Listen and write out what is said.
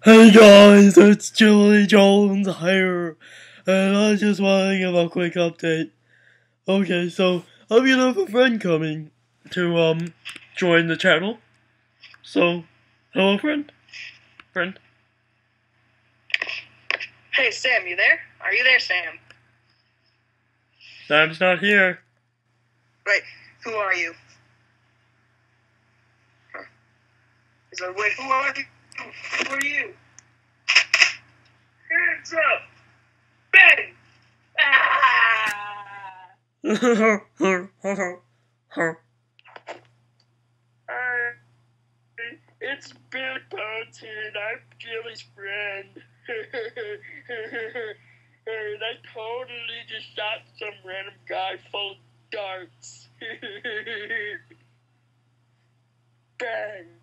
Hey guys, it's Julie Jones here, and I just want to give a quick update. Okay, so I'm gonna have a friend coming to join the channel. So, hello friend? Friend? Hey, Sam, you there? Are you there, Sam? Sam's not here. Wait, who are you? He's like, wait, who are you? Who are you? Hands up! Bang! Ah! It's Bill Ponton. I'm Jilly's friend. And I totally just shot some random guy full of darts. Bang!